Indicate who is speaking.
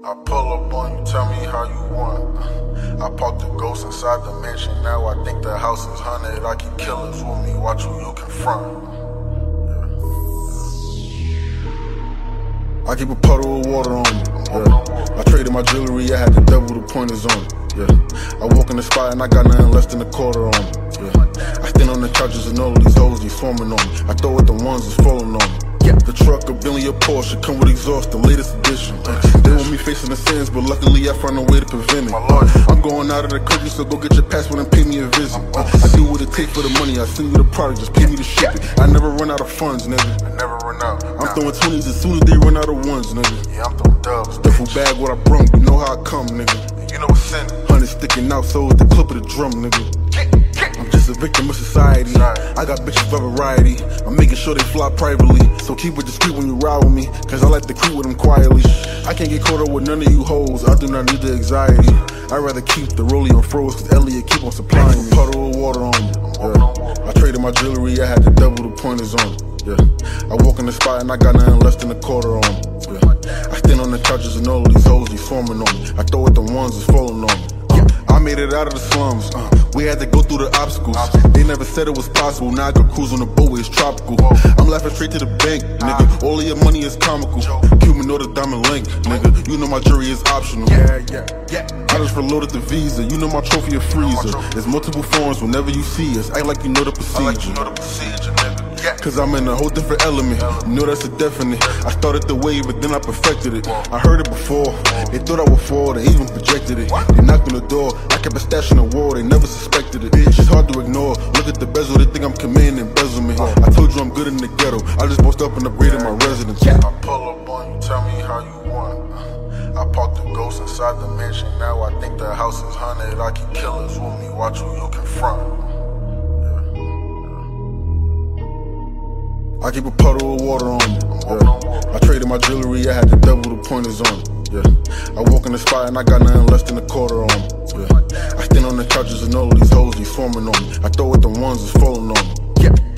Speaker 1: I pull up on you, tell me how you want. I parked the ghost inside the mansion, now I think the house is haunted. I keep killers with me, watch who you confront. I keep a puddle of water on me. I traded my jewelry, I had to double the pointers on it. I walk in the spot and I got nothing less than a quarter on me. I stand on the couches and all of these hoes, they swarming on me. I throw at the ones that's falling on me. The truck, a Bentley, a Porsche, come with exhaust, the latest edition. They want me facing the sins, but luckily I found a way to prevent it. I'm going out of the country, so go get your passport and pay me a visit. I do what it takes for the money, I send you the product, just pay me to ship it. I never run out of funds, nigga. I never run out. I'm throwing 20s as soon as they run out of ones, nigga. Yeah, I'm throwing dubs. Duffel bag, what I brung, you know how I come, nigga. You know what's in it. 100 sticking out, so it's the clip of the drum, nigga. I'm just a victim of society. I got bitches of variety. I'm making sure they fly privately, so keep it discreet when you ride with me, cause I like to creep with them quietly. I can't get caught up with none of you hoes, I do not need the anxiety. I'd rather keep the rollie on froze, cause Elliot keep on supplying me. Puddle of water on me. I traded my jewelry, I had to double the pointers on it. I walk in the spot and I got nothing less than a quarter on me. I stand on the couches and all of these hoes, they swarming on me. I throw at the ones that's falling on me. I made it out of the slums, we had to go through the obstacles. They never said it was possible, now I can cruise on the boat where it's tropical. I'm laughing straight to the bank, nigga, all of your money is comical. Cuban or the diamond link, nigga, you know my jury is optional. I just reloaded the visa, you know my trophy a freezer. There's multiple forms whenever you see us, act like you know the procedure. Cause I'm in a whole different element, you know that's a definite. I started the wave but then I perfected it. I heard it before, they thought I would fall, they even projected it. They knocked on the door, I kept a stash in the wall, they never suspected it. It's hard to ignore, look at the bezel, they think I'm commanding embezzlement. I told you I'm good in the ghetto, I just bossed up and upgraded my residence. I pull up on you, tell me how you want. I parked the ghost inside the mansion, now I think the house is haunted. I keep killers with me, watch who you confront. I keep a puddle of water on me. I traded my jewelry, I had to double the pointers on it. I walk in the spot and I got nothing less than a quarter on me. I stand on the couches and all of these hoes, they swarming on me. I throw at the ones that's falling on me.